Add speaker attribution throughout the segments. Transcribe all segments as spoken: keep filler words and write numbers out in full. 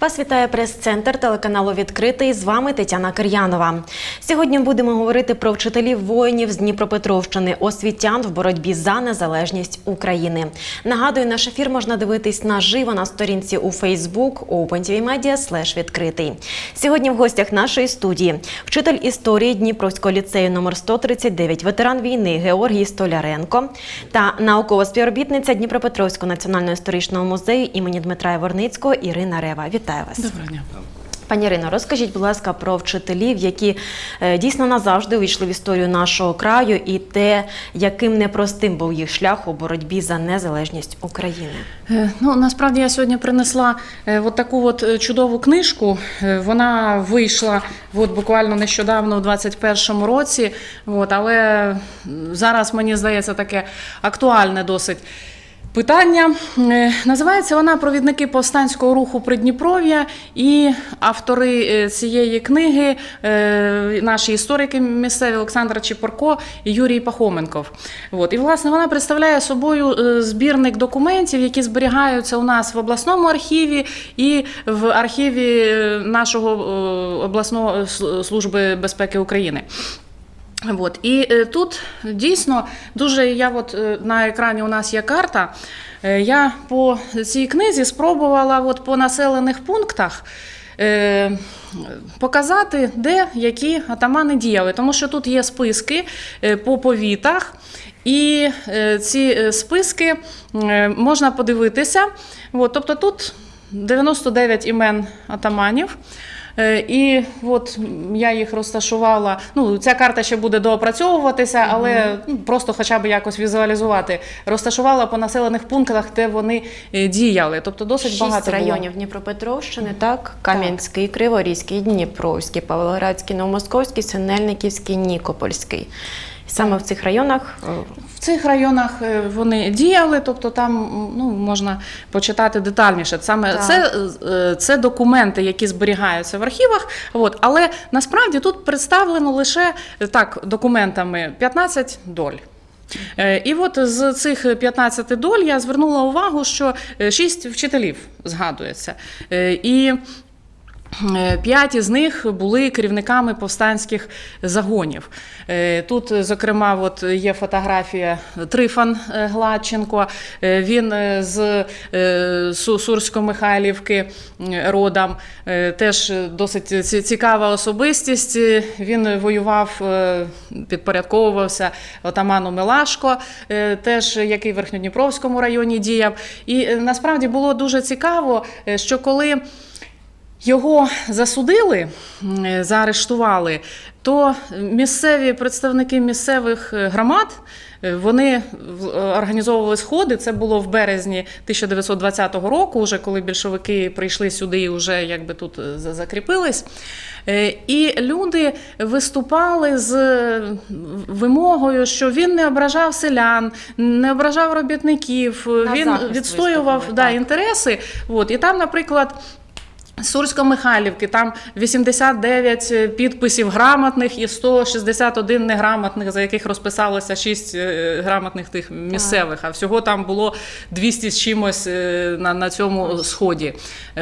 Speaker 1: Вас вітає прес-центр телеканалу «Відкритий». З вами Тетяна Кир'янова. Сьогодні будемо говорити про вчителів воїнів з Дніпропетровщини, освітян в боротьбі за незалежність України. Нагадую, наш ефір можна дивитись наживо на сторінці у Facebook OpenTVMedia слеш відкритий. Сьогодні в гостях нашої студії вчитель історії Дніпровського ліцею номер сто тридцять дев'ять, ветеран війни Георгій Столяренко та наукова співробітниця Дніпропетровського національного історичного музею імені Дмитра Яворницького Ірина Рева. Вітаю вас.
Speaker 2: Доброго дня.
Speaker 1: Пані Ірино, розкажіть, будь ласка, про вчителів, які е, дійсно назавжди увійшли в історію нашого краю, і те, яким непростим був їх шлях у боротьбі за незалежність України.
Speaker 2: Е, ну, насправді я сьогодні принесла е, от таку от чудову книжку. Е, вона вийшла от буквально нещодавно, у двадцять першому році, от, але зараз, мені здається, таке актуальне досить питання. Називається вона «Провідники повстанського руху Придніпров'я», і автори цієї книги – наші історики місцеві Олександр Чепурко і Юрій Пахоменков. От. І, власне, вона представляє собою збірник документів, які зберігаються у нас в обласному архіві і в архіві нашого обласної служби безпеки України. От. І е, тут дійсно дуже, я от е, на екрані у нас є карта, е, я по цій книзі спробувала от по населених пунктах е, показати, де які атамани діяли, тому що тут є списки е, по повітах, і е, ці списки е, можна подивитися. От, тобто тут дев'яносто дев'ять імен атаманів. І от я їх розташувала, ну ця карта ще буде доопрацьовуватися, але ну, просто хоча б якось візуалізувати. Розташувала по населених пунктах, де вони діяли, тобто досить
Speaker 1: Шість
Speaker 2: багато було.
Speaker 1: районів Дніпропетровщини, так? Кам'янський, Криворізький, Дніпровський, Павлоградський, Новомосковський, Синельниківський, Нікопольський. Саме в цих районах?
Speaker 2: В цих районах вони діяли, тобто там ну, можна почитати детальніше. Саме це, це документи, які зберігаються в архівах, от, але насправді тут представлено лише так, документами п'ятнадцять доль. І от з цих п'ятнадцяти доль я звернула увагу, що шість вчителів згадується. І п'ять із них були керівниками повстанських загонів. Тут, зокрема, от є фотографія Трифон Гладченко, він з Сурсько-Михайлівки родом, теж досить цікава особистість. Він воював, підпорядковувався отаману Мелашко, теж який в Верхньодніпровському районі діяв. І насправді було дуже цікаво, що коли його засудили, заарештували, то місцеві представники місцевих громад, вони організовували сходи, це було в березні тисяча дев'ятсот двадцятого року, вже коли більшовики прийшли сюди і вже якби тут закріпились. І люди виступали з вимогою, що він не ображав селян, не ображав робітників,
Speaker 1: На
Speaker 2: він відстоював да, інтереси. От. І там, наприклад, Сурсько-Михайлівки, там вісімдесят дев'ять підписів грамотних і сто шістдесят один неграмотних, за яких розписалося шість грамотних тих місцевих, а всього там було двісті з чимось на, на цьому сході.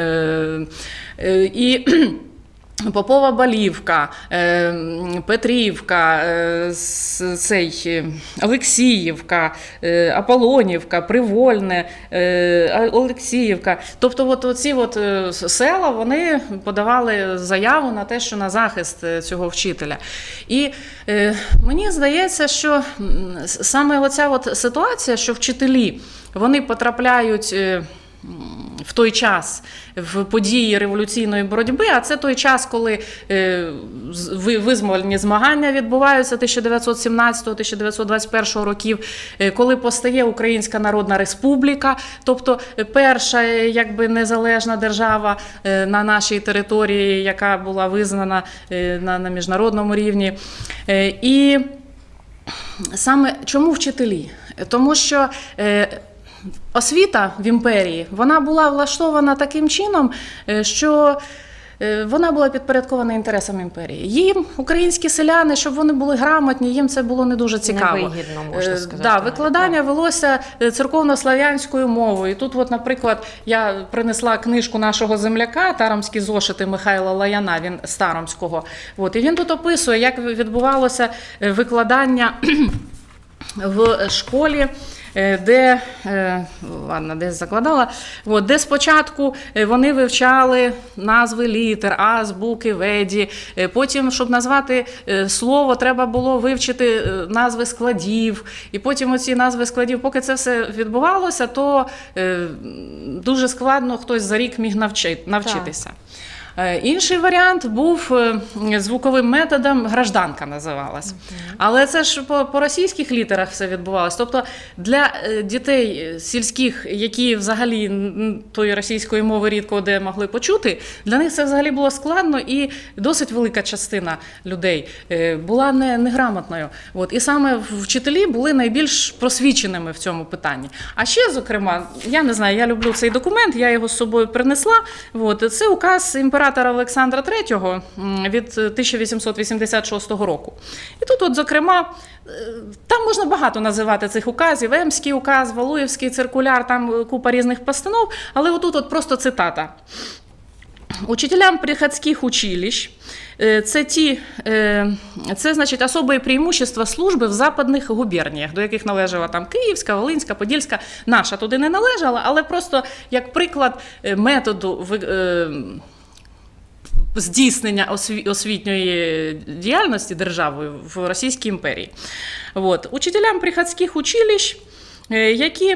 Speaker 2: І Попова Балівка, Петрівка, цей, Олексіївка, Аполонівка, Привольне, Олексіївка. Тобто от оці от села, вони подавали заяву на те, що на захист цього вчителя. І мені здається, що саме оця от ситуація, що вчителі, вони потрапляють в той час в події революційної боротьби, а це той час, коли визвольні змагання відбуваються тисяча дев'ятсот сімнадцятого - тисяча дев'ятсот двадцять першого років, коли постає Українська Народна Республіка, тобто перша якби незалежна держава на нашій території, яка була визнана на, на міжнародному рівні. І саме чому вчителі? Тому що освіта в імперії, вона була влаштована таким чином, що вона була підпорядкована інтересам імперії. Їм, українські селяни, щоб вони були грамотні, їм це було не дуже цікаво.
Speaker 1: Невигідно, можна сказати.
Speaker 2: Да, викладання велося церковно-слав'янською мовою. І тут, от, наприклад, я принесла книжку нашого земляка, «Таромські зошити» Михайла Лаяна, він з Таромського. От, і він тут описує, як відбувалося викладання в школі, де, ладно, десь закладала, от, де спочатку вони вивчали назви літер, азбуки, веді, потім, щоб назвати слово, треба було вивчити назви складів, і потім оці назви складів, поки це все відбувалося, то дуже складно хтось за рік міг навчитися. Так. Інший варіант був звуковим методом, гражданка називалась. Okay. Але це ж по, по російських літерах все відбувалося. Тобто для дітей сільських, які взагалі тої російської мови рідко де могли почути, для них це взагалі було складно, і досить велика частина людей була не, неграмотною. От. І саме вчителі були найбільш просвіченими в цьому питанні. А ще, зокрема, я не знаю, я люблю цей документ, я його з собою принесла. От. Це указ імператора Олександра третього від тисяча вісімсот вісімдесят шостого року. І тут, от, зокрема, там можна багато називати цих указів, Емський указ, Валуєвський циркуляр, там купа різних постанов, але отут от просто цитата. Учителям приходських училищ це ті, це, значить, особые преимущества служби в западних губерніях, до яких належала там Київська, Волинська, Подільська, наша туди не належала, але просто як приклад методу здійснення освітньої діяльності державою в Російській імперії. От. Учителям приходських училищ, які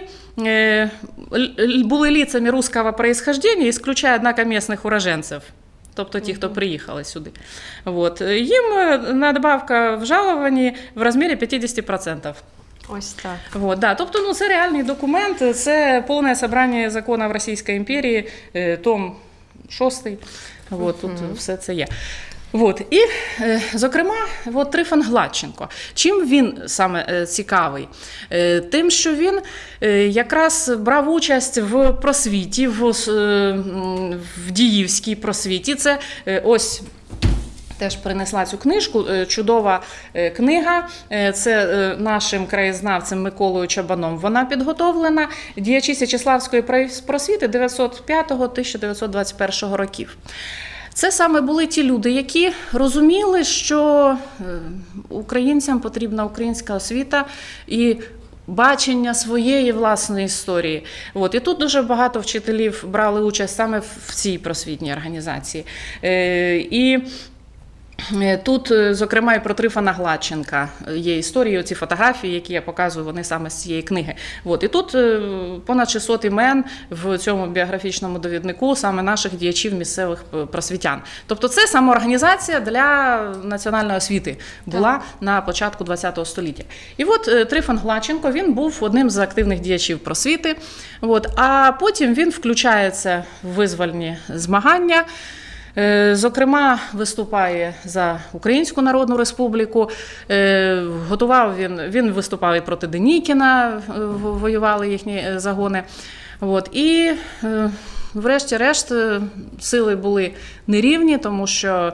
Speaker 2: були лицами русского происхождения, исключая, однако, местных уроженцев, тобто ті, хто приїхали сюди. От. Їм надбавка в жалованні в розмірі п'ятдесят відсотків.
Speaker 1: Ось так.
Speaker 2: Вот, да. Тобто, ну, це реальний документ, це повне собрання законів Російської імперії, том шостий. От, тут uh-huh. все це є. От. І, зокрема, от Трифон Гладченко. Чим він саме цікавий? Тим, що він якраз брав участь в просвіті, в, в діївській просвіті. Це ось... Теж принесла цю книжку, чудова книга, це нашим краєзнавцем Миколою Чабаном вона підготовлена, діячі Січеславської просвіти дев'ятсот п'ятого - тисяча дев'ятсот двадцять першого років. Це саме були ті люди, які розуміли, що українцям потрібна українська освіта і бачення своєї власної історії. От. І тут дуже багато вчителів брали участь саме в цій просвітній організації. І тут, зокрема, і про Трифона Гладченка є історії, оці фотографії, які я показую, вони саме з цієї книги. От. І тут понад шістсот імен в цьому біографічному довіднику саме наших діячів місцевих просвітян. Тобто це самоорганізація для національної освіти була так. на початку ХХ століття. І от Трифон Гладченко, він був одним з активних діячів просвіти, от. А потім він включається в визвольні змагання. Зокрема, виступає за Українську Народну Республіку, готував він, він виступав і проти Денікіна, воювали їхні загони. От. І врешті-решт сили були нерівні, тому що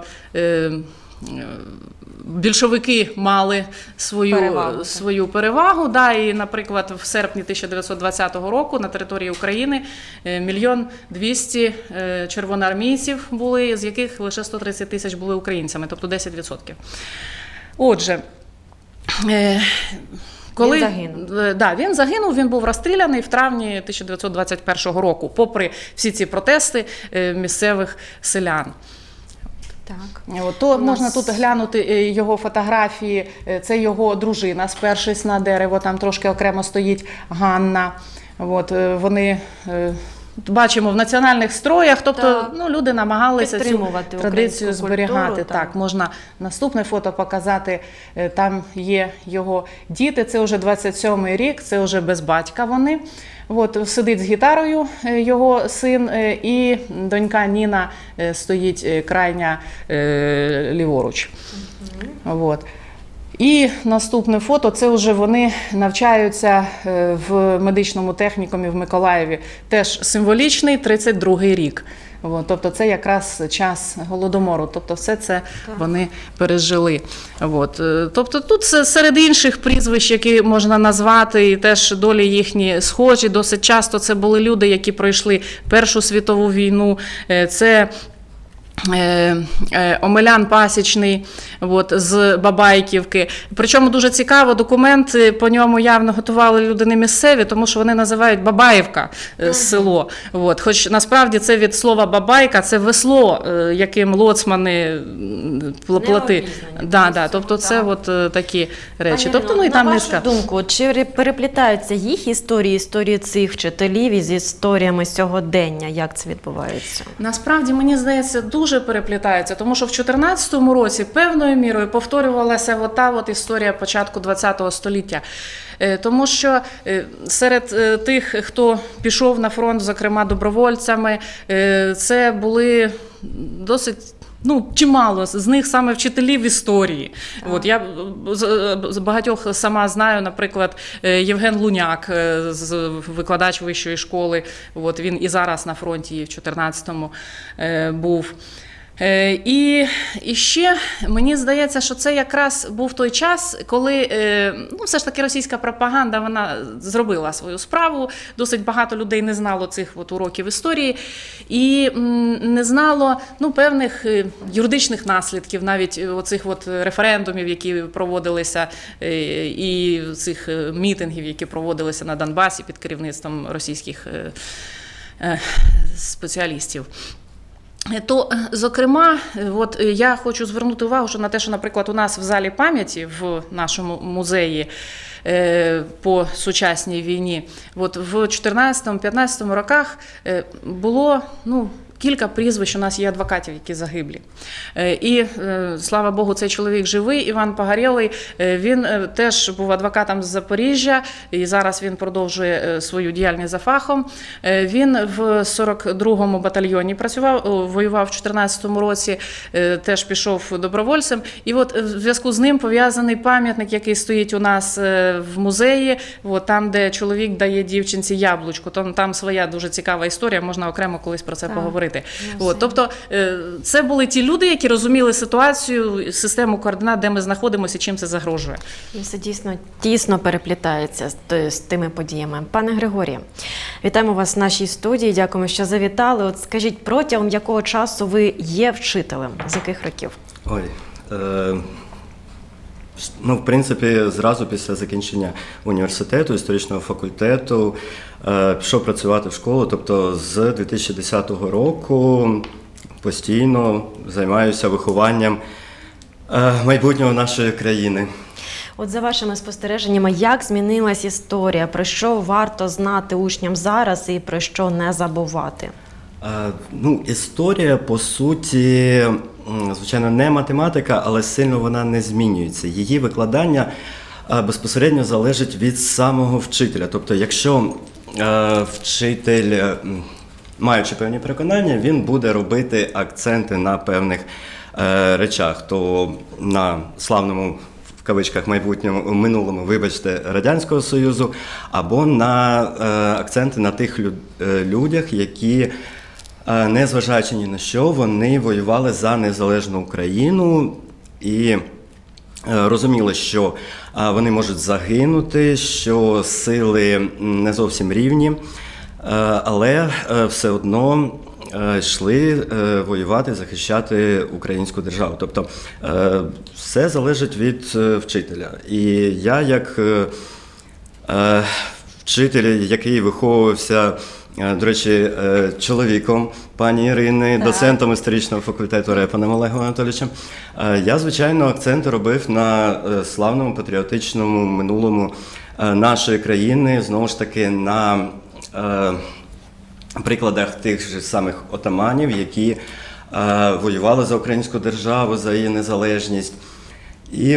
Speaker 2: більшовики мали свою перевагу, свою перевагу да, і, наприклад, в серпні тисяча дев'ятсот двадцятого року на території України мільйон двісті червоноармійців були, з яких лише сто тридцять тисяч були українцями, тобто десять відсотків. Отже, коли
Speaker 1: він загинув.
Speaker 2: Да, він загинув, він був розстріляний в травні тисяча дев'ятсот двадцять першого року, попри всі ці протести місцевих селян.
Speaker 1: Так.
Speaker 2: От, то нас... можна тут глянути його фотографії, це його дружина, спершись на дерево, там трошки окремо стоїть Ганна. От, вони, бачимо, в національних строях, тобто ну, люди намагалися цю традицію зберігати. Культуру, так, можна наступне фото показати, там є його діти, це вже двадцять сьомий рік, це вже без батька вони. От, сидить з гітарою його син, і донька Ніна стоїть крайня ліворуч. Угу. От. І наступне фото – це вже вони навчаються в медичному технікумі в Миколаєві. Теж символічний тридцять другий рік. От, тобто це якраз час Голодомору, тобто все це вони пережили. От, тобто тут серед інших прізвищ, які можна назвати, і теж долі їхні схожі, досить часто це були люди, які пройшли Першу світову війну, це Омелян Пасічний от, з Бабайківки. Причому дуже цікаво, документи по ньому явно готували люди не місцеві, тому що вони називають Бабаївка ага. село. От. Хоч насправді це від слова Бабайка, це весло, яким лоцмани плати. Да, да, тобто це от такі речі.
Speaker 1: Пані
Speaker 2: тобто, ну, і
Speaker 1: на
Speaker 2: там
Speaker 1: вашу
Speaker 2: низка.
Speaker 1: думку, чи переплітаються їх історії, історії цих вчителів із історіями сьогодення? Як це відбувається?
Speaker 2: Насправді, мені здається, дуже Дуже переплітається, тому що в чотирнадцятому році певною мірою повторювалася ота от історія початку ХХ століття. Тому що серед тих, хто пішов на фронт, зокрема добровольцями, це були досить Ну, чимало з них саме вчителів історії. От, я з багатьох сама знаю, наприклад, Євген Луняк, викладач вищої школи, от, він і зараз на фронті, і в чотирнадцятому був. І, і ще мені здається, що це якраз був той час, коли ну, все ж таки російська пропаганда вона зробила свою справу. Досить багато людей не знало цих от уроків історії і не знало ну, певних юридичних наслідків, навіть оцих от референдумів, які проводилися, і цих мітингів, які проводилися на Донбасі під керівництвом російських спеціалістів. То, зокрема, от я хочу звернути увагу що на те, що, наприклад, у нас в залі пам'яті в нашому музеї е, по сучасній війні, от в чотирнадцятому-п'ятнадцятому роках е, було, ну, кілька прізвищ у нас є адвокатів, які загиблі. І, слава Богу, цей чоловік живий, Іван Погорєлий, він теж був адвокатом з Запоріжжя, і зараз він продовжує свою діяльність за фахом. Він в сорок другому батальйоні працював, воював в чотирнадцятому році, теж пішов добровольцем. І от в зв'язку з ним пов'язаний пам'ятник, який стоїть у нас в музеї, от, там, де чоловік дає дівчинці яблучко. Там, там своя дуже цікава історія, можна окремо колись про це так. поговорити. От, тобто це були ті люди, які розуміли ситуацію, систему координат, де ми знаходимося і чим це загрожує.
Speaker 1: І все дійсно тісно переплітається з, з тими подіями. Пане Григорію, вітаємо вас в нашій студії, дякуємо, що завітали. От скажіть, протягом якого часу ви є вчителем? З яких років?
Speaker 3: Ой, е, ну, в принципі, зразу після закінчення університету, історичного факультету, е, пішов працювати в школу, тобто з дві тисячі десятого року постійно займаюся вихованням е, майбутнього нашої країни.
Speaker 1: От за вашими спостереженнями, як змінилась історія, про що варто знати учням зараз і про що не забувати?
Speaker 3: Е, ну, історія, по суті, звичайно, не математика, але сильно вона не змінюється. Її викладання безпосередньо залежить від самого вчителя. Тобто, якщо е, вчитель, е, маючи певні переконання, він буде робити акценти на певних е, речах, то на славному, в кавичках, майбутньому, минулому, вибачте, Радянського Союзу, або на е, акценти на тих люд, е, людях, які, незважаючи ні на що, вони воювали за незалежну Україну і розуміли, що вони можуть загинути, що сили не зовсім рівні, але все одно йшли воювати, захищати українську державу. Тобто все залежить від вчителя. І я, як вчитель, який виховувався, до речі, чоловіком пані Ірини, так. доцентом історичного факультету Репаним Олегом Анатолійовичем, я, звичайно, акценти робив на славному патріотичному минулому нашої країни, знову ж таки, на прикладах тих же самих отаманів, які воювали за українську державу, за її незалежність. І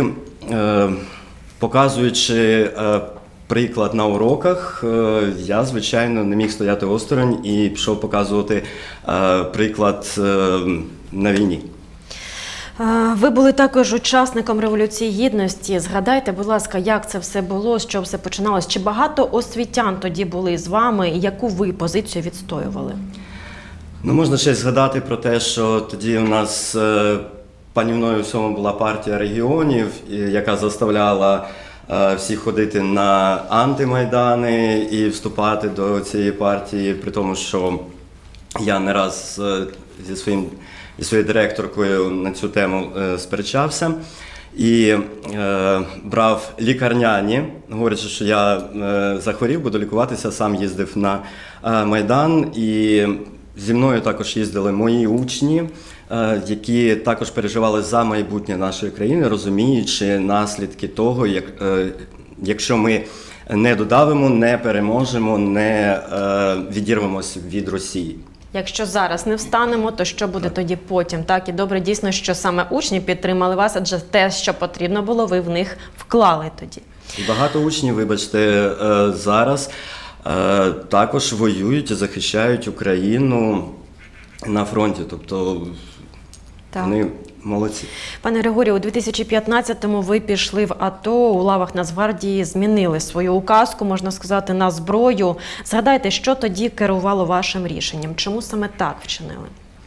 Speaker 3: показуючи приклад на уроках, я, звичайно, не міг стояти осторонь і пішов показувати приклад на війні.
Speaker 1: Е, Ви були також учасником Революції Гідності. Згадайте, будь ласка, як це все було, з чого все починалось? Чи багато освітян тоді були з вами? І яку ви позицію відстоювали?
Speaker 3: Ну, можна ще згадати про те, що тоді у нас е, панівною у всьому була партія регіонів, і- яка заставляла е, всіх ходити на антимайдани і вступати до цієї партії, при тому, що я не раз е, зі, своїм, зі своєю директоркою на цю тему е, сперечався. І е, брав лікарняні, говорячи, що я е, захворів, буду лікуватися, сам їздив на е, Майдан. І зі мною також їздили мої учні, е, які також переживали за майбутнє нашої країни, розуміючи наслідки того, як, е, якщо ми не додавимо, не переможемо, не е, відірвемося від Росії.
Speaker 1: Якщо зараз не встанемо, то що буде тоді потім? Так, і добре дійсно, що саме учні підтримали вас, адже те, що потрібно було, ви в них вклали тоді.
Speaker 3: І багато учнів, вибачте, е, зараз е, також воюють і захищають Україну на фронті. Тобто
Speaker 1: Так.
Speaker 3: вони молодці.
Speaker 1: Пане Григорію, у дві тисячі п'ятнадцятому ви пішли в АТО, у лавах Нацгвардії змінили свою указку, можна сказати, на зброю. Згадайте, що тоді керувало вашим рішенням? Чому саме так вчинили?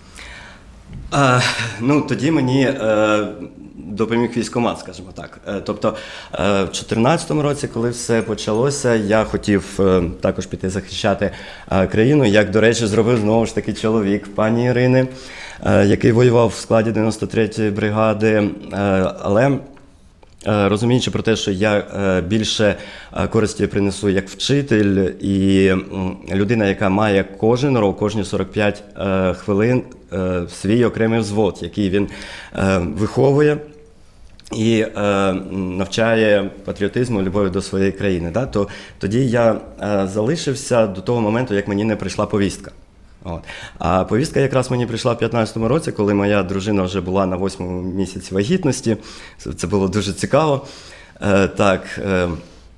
Speaker 3: Е, ну, тоді мені е, допоміг військкомат, скажімо так. Е, тобто, е, в дві тисячі чотирнадцятому році, коли все почалося, я хотів е, також піти захищати е, країну, як, до речі, зробив знову ж таки чоловік пані Ірини, е, який воював в складі дев'яносто третьої бригади, е, але Е, розуміючи про те, що я е, більше е, користі принесу як вчитель і м, людина, яка має кожен рок, кожні сорок п'ять е, хвилин е, свій окремий взвод, який він е, виховує і е, навчає патріотизму, любові до своєї країни, да? То тоді я е, залишився до того моменту, як мені не прийшла повістка. От. А повістка якраз мені прийшла в п'ятнадцятому році, коли моя дружина вже була на восьмому місяці вагітності. Це, це було дуже цікаво. Е, так, е,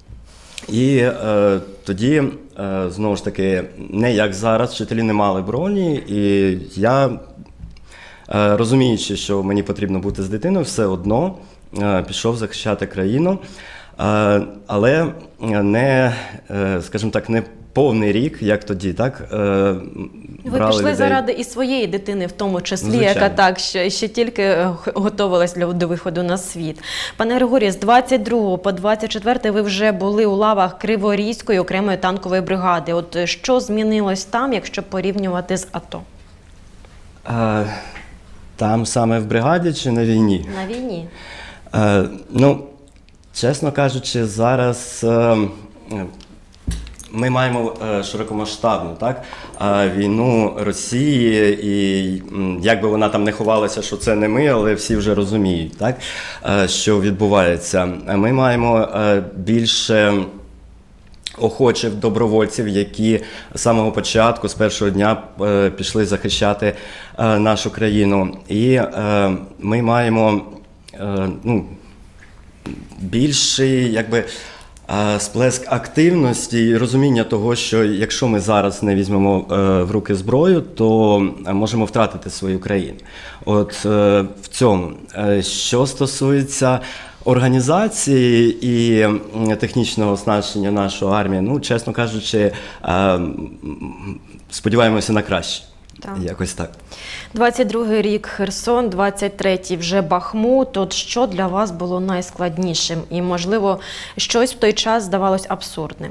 Speaker 3: і е, тоді, е, знову ж таки, не як зараз, вчителі не мали броні, і я, е, розуміючи, що мені потрібно бути з дитиною, все одно е, пішов захищати країну, е, але не, е, скажімо так, не повний рік, як тоді, так? Е,
Speaker 1: Ви пішли людей заради і своєї дитини, в тому числі, Звичайно. яка так, ще, ще тільки готувалась для, до виходу на світ. Пане Григорію, з двадцять другого по двадцять четвертий ви вже були у лавах Криворізької окремої танкової бригади. От що змінилось там, якщо порівнювати з АТО?
Speaker 3: Е, там саме в бригаді чи на війні?
Speaker 1: На війні.
Speaker 3: Е, ну, чесно кажучи, зараз е, ми маємо е, широкомасштабну, так, е, війну Росії, і м, як би вона там не ховалася, що це не ми, але всі вже розуміють, так, е, що відбувається. Ми маємо е, більше охочих добровольців, які з самого початку, з першого дня е, пішли захищати е, нашу країну. І е, ми маємо е, ну, більший, якби, сплеск активності і розуміння того, що якщо ми зараз не візьмемо в руки зброю, то можемо втратити свою країну. От в цьому. Що стосується організації і технічного оснащення нашої армії, ну, чесно кажучи, сподіваємося на краще. Так. Якось так.
Speaker 1: двадцять другий рік Херсон, двадцять третій вже Бахмут. От що для вас було найскладнішим? І, можливо, щось в той час здавалось абсурдним?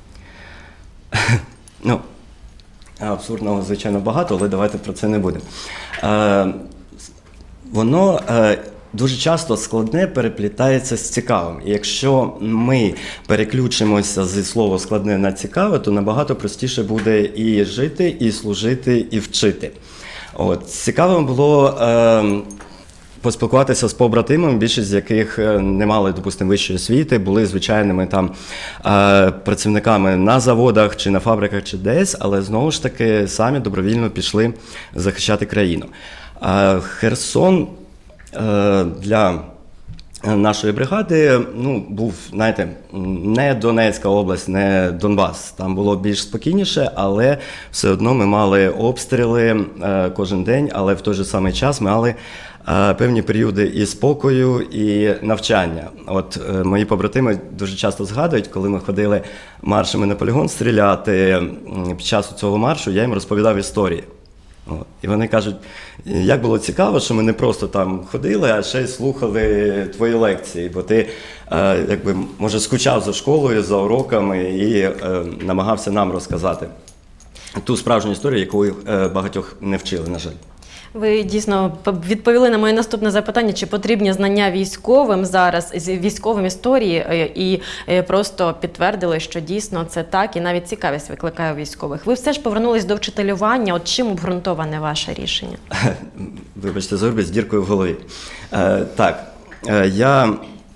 Speaker 3: Ну, абсурдного, звичайно, багато, але давайте про це не будемо. Е, воно е, дуже часто складне переплітається з цікавим. І якщо ми переключимося зі слова складне на цікаве, то набагато простіше буде і жити, і служити, і вчити. От. Цікавим було е, поспілкуватися з побратимами, більшість з яких не мали, допустимо, вищої освіти, були звичайними там е, працівниками на заводах, чи на фабриках, чи десь, але знову ж таки самі добровільно пішли захищати країну. Е, Херсон для нашої бригади, ну, був, знаєте, не Донецька область, не Донбас. Там було більш спокійніше, але все одно ми мали обстріли е, кожен день, але в той же самий час ми мали е, певні періоди і спокою, і навчання. От е, мої побратими дуже часто згадують, коли ми ходили маршами на полігон стріляти, м, під час цього маршу я їм розповідав історії. О, і вони кажуть, як було цікаво, що ми не просто там ходили, а ще й слухали твої лекції, бо ти, е, якби, може, скучав за школою, за уроками і е, намагався нам розказати ту справжню історію, якою е, багатьох не вчили, на жаль.
Speaker 1: Ви дійсно відповіли на моє наступне запитання, чи потрібні знання військовим зараз, з військовим історії, і просто підтвердили, що дійсно це так, і навіть цікавість викликає у військових. Ви все ж повернулись до вчителювання, от чим обґрунтоване ваше рішення?
Speaker 3: Вибачте, за з діркою в голові. Е, так, е, я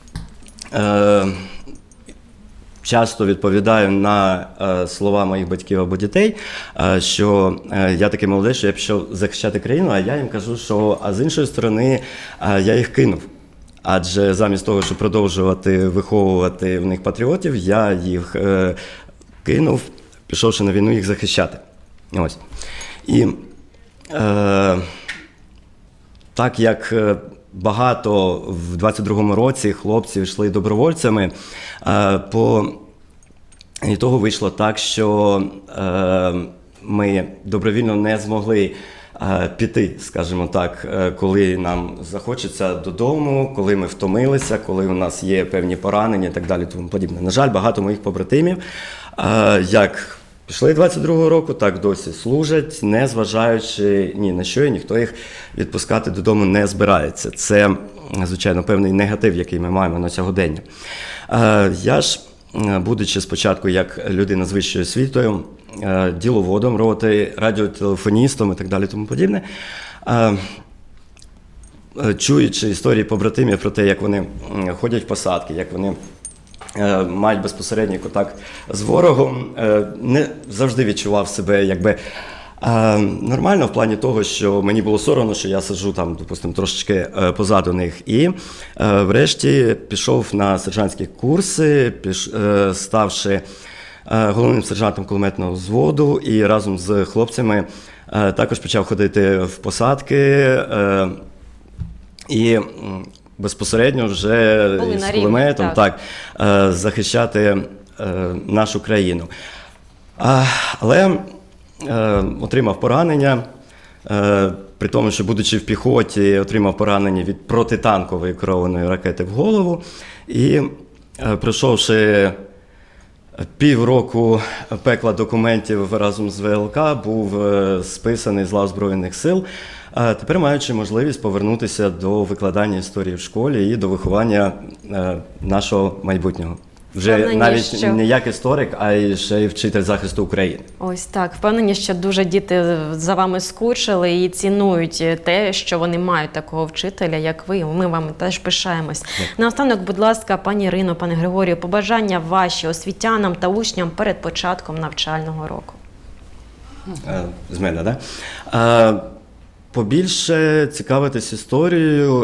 Speaker 3: е, часто відповідаю на е, слова моїх батьків або дітей, е, що е, я такий молодий, що я пішов захищати країну, а я їм кажу, що а з іншої сторони е, я їх кинув. Адже замість того, щоб продовжувати виховувати в них патріотів, я їх е, кинув, пішовши на війну їх захищати. Ось. І е, так як багато в двадцять другому році хлопців йшли добровольцями, по і того вийшло так, що ми добровільно не змогли піти, скажімо так, коли нам захочеться додому, коли ми втомилися, коли у нас є певні поранення і так далі, тому подібне. На жаль, багато моїх побратимів, як пішли двадцять другого року, так досі служать, не зважаючи ні на що, і ніхто їх відпускати додому не збирається. Це, звичайно, певний негатив, який ми маємо на сьогодення. Я ж, будучи спочатку як людина з вищою освітою, діловодом роти, радіотелефоністом і так далі тому подібне, чуючи історії побратимів про те, як вони ходять в посадки, як вони мають безпосередній контакт з ворогом, не завжди відчував себе якби нормально в плані того, що мені було соромно, що я сиджу там, допустимо, трошечки позаду них. І врешті пішов на сержантські курси, піш, ставши головним сержантом кулеметного взводу, і разом з хлопцями також почав ходити в посадки. І безпосередньо вже
Speaker 1: Були
Speaker 3: з
Speaker 1: на
Speaker 3: кулеметом
Speaker 1: рівні,
Speaker 3: так. Так, захищати нашу країну. Але отримав поранення, при тому, що, будучи в піхоті, отримав поранення від протитанкової керованої ракети в голову. І, пройшовши півроку пекла документів разом з ВЛК, був списаний з лав Збройних сил, тепер маючи можливість повернутися до викладання історії в школі і до виховання нашого майбутнього. Вже
Speaker 1: Впевнені,
Speaker 3: навіть
Speaker 1: що...
Speaker 3: не як історик, а й ще й вчитель захисту України.
Speaker 1: Ось так. Впевнені, що дуже діти за вами скучили і цінують те, що вони мають такого вчителя, як ви. Ми вам теж пишаємось. Наостанок, будь ласка, пані Ірино, пане Григорію, побажання ваші освітянам та учням перед початком навчального року.
Speaker 3: З мене, так? Да? Побільше цікавитись історією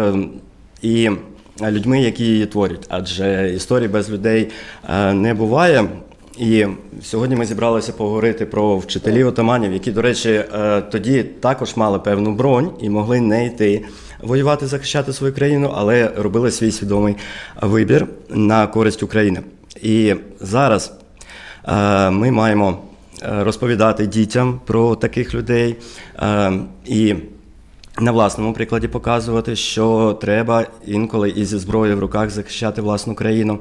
Speaker 3: і людьми, які її творять, адже історії без людей не буває. І сьогодні ми зібралися поговорити про вчителів-отаманів, які, до речі, тоді також мали певну бронь і могли не йти воювати, захищати свою країну, але робили свій свідомий вибір на користь України. І зараз ми маємо розповідати дітям про таких людей і на власному прикладі показувати, що треба інколи і зі зброєю в руках захищати власну країну.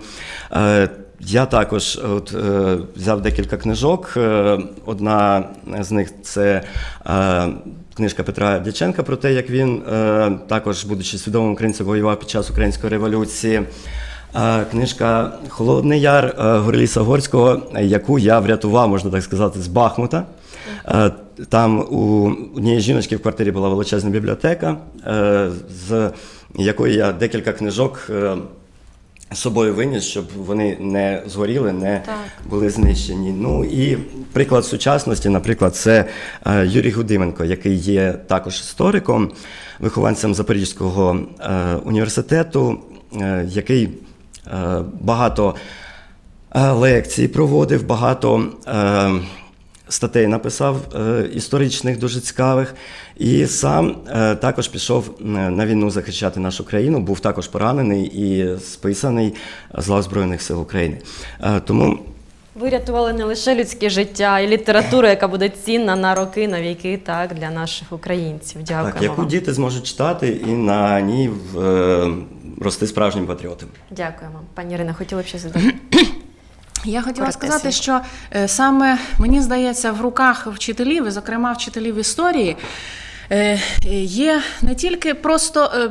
Speaker 3: Я також от, взяв декілька книжок. Одна з них – це книжка Петра Дяченка про те, як він, також будучи свідомим українцем, воював під час Української революції. Книжка «Холодний Яр» Горліса Горського, яку я врятував, можна так сказати, з Бахмута. Там у однієї жіночки в квартирі була величезна бібліотека, з якої я декілька книжок з собою виніс, щоб вони не згоріли, не так. були знищені. Ну і приклад сучасності, наприклад, це Юрій Гудименко, який є також істориком, вихованцем Запорізького університету. е, який е, багато е, лекцій проводив, багато е, статей написав е, історичних, дуже цікавих. І сам е, також пішов на війну захищати нашу країну, був також поранений і списаний з лав Збройних сил України. Е, тому
Speaker 1: Ви рятували не лише людське життя і літературу, яка буде цінна на роки, на віки, так, для наших українців. Дякуємо
Speaker 3: так, яку
Speaker 1: вам.
Speaker 3: діти зможуть читати і на ній е, рости справжнім патріотом.
Speaker 1: Дякуємо. Пані Ірина, хотіли б щось додати?
Speaker 2: Я хотіла
Speaker 1: Коротесенько.
Speaker 2: сказати, що е, саме, мені здається, в руках вчителів, і, зокрема, вчителів історії, е, є не тільки просто е,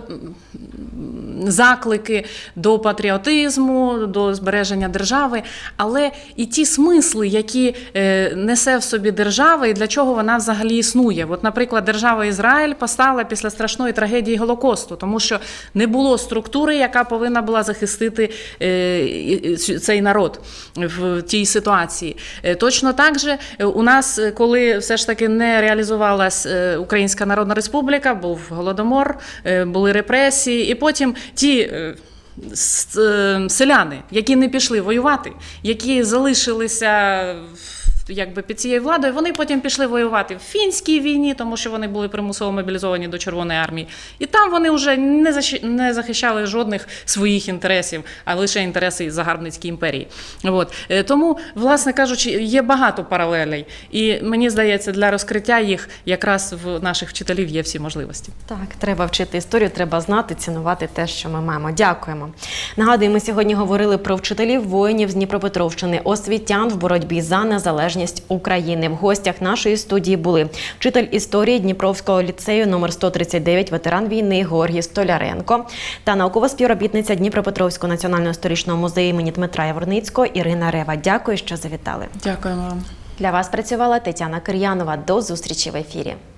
Speaker 2: заклики до патріотизму, до збереження держави, але і ті смисли, які е, несе в собі держава і для чого вона взагалі існує. От, наприклад, держава Ізраїль постала після страшної трагедії Голокосту, тому що не було структури, яка повинна була захистити е, цей народ в тій ситуації. Е, точно так же у нас, коли все ж таки не реалізувалась Українська Народна Республіка, був Голодомор, е, були репресії, і потім ті е, с, е, селяни, які не пішли воювати, які залишилися якби під цією владою, вони потім пішли воювати в фінській війні, тому що вони були примусово мобілізовані до Червоної армії. І там вони вже не, защ... не захищали жодних своїх інтересів, а лише інтереси загарбницької імперії. От. Тому, власне кажучи, є багато паралелей. І мені здається, для розкриття їх якраз в наших вчителів є всі можливості.
Speaker 1: Так, треба вчити історію, треба знати, цінувати те, що ми маємо. Дякуємо. Нагадую, ми сьогодні говорили про вчителів воїнів з Дніпропетровщини, освітян в боротьбі за незалежність України. В гостях нашої студії були вчитель історії Дніпровського ліцею номер сто тридцять дев'ять, ветеран війни Георгій Столяренко та наукова співробітниця Дніпропетровського національного історичного музею імені Дмитра Яворницького Ірина Рева. Дякую, що завітали.
Speaker 2: Дякуємо вам.
Speaker 1: Для вас працювала Тетяна Кир'янова. До зустрічі в ефірі.